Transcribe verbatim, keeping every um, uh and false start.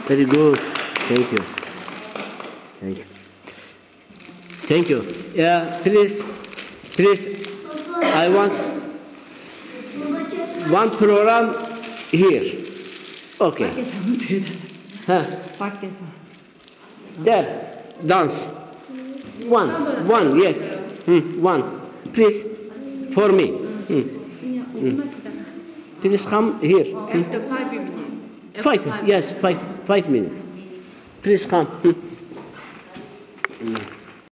Very good. Thank you. Thank you. Thank you. Yeah, please, please. I want one program here. Okay. Huh? There. Dance. One. One. Yes. Hmm. One. Please. For me. Hmm. Hmm. Please come here. Hmm. After five minutes. Five. Yes. Five. Five minutes. Please come. Hmm. Hmm.